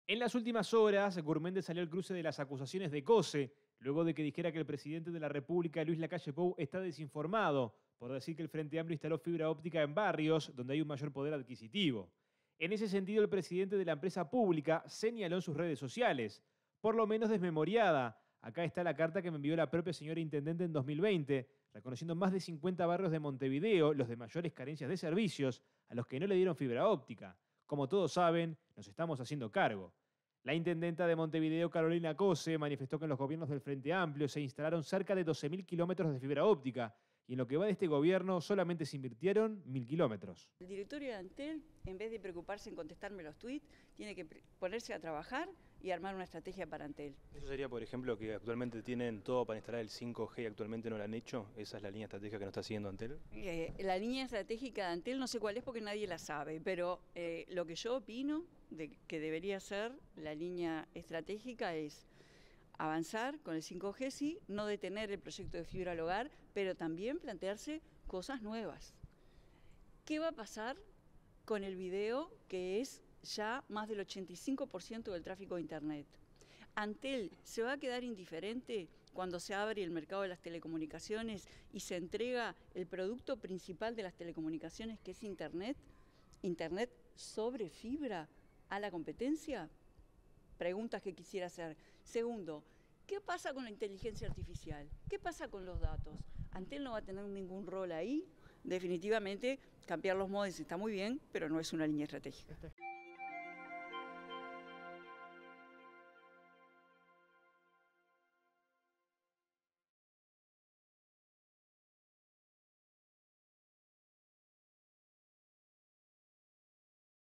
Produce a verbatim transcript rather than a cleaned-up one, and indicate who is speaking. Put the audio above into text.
Speaker 1: En las últimas horas, Gurméndez salió al cruce de las acusaciones de Cose, luego de que dijera que el presidente de la República, Luis Lacalle Pou, está desinformado por decir que el Frente Amplio instaló fibra óptica en barrios donde hay un mayor poder adquisitivo. En ese sentido, el presidente de la empresa pública señaló en sus redes sociales, por lo menos desmemoriada. Acá está la carta que me envió la propia señora intendente en dos mil veinte, reconociendo más de cincuenta barrios de Montevideo, los de mayores carencias de servicios, a los que no le dieron fibra óptica. Como todos saben, nos estamos haciendo cargo. La intendenta de Montevideo, Carolina Cose, manifestó que en los gobiernos del Frente Amplio se instalaron cerca de doce mil kilómetros de fibra óptica y en lo que va de este gobierno solamente se invirtieron mil kilómetros.
Speaker 2: El directorio de Antel, en vez de preocuparse en contestarme los tweets, tiene que ponerse a trabajar y armar una estrategia para Antel.
Speaker 3: Eso sería, por ejemplo, que actualmente tienen todo para instalar el cinco G y actualmente no lo han hecho. ¿Esa es la línea estratégica que no está siguiendo Antel?
Speaker 2: Eh, la línea estratégica de Antel no sé cuál es porque nadie la sabe, pero eh, lo que yo opino de que debería ser la línea estratégica es avanzar con el cinco G, sí, no detener el proyecto de fibra al hogar, pero también plantearse cosas nuevas. ¿Qué va a pasar con el video, que es ya más del ochenta y cinco por ciento del tráfico de Internet? Antel se va a quedar indiferente cuando se abre el mercado de las telecomunicaciones y se entrega el producto principal de las telecomunicaciones, que es Internet, Internet sobre fibra, a la competencia. Preguntas que quisiera hacer. Segundo, ¿qué pasa con la inteligencia artificial? ¿Qué pasa con los datos? Antel no va a tener ningún rol ahí. Definitivamente, cambiar los modems está muy bien, pero no es una línea estratégica.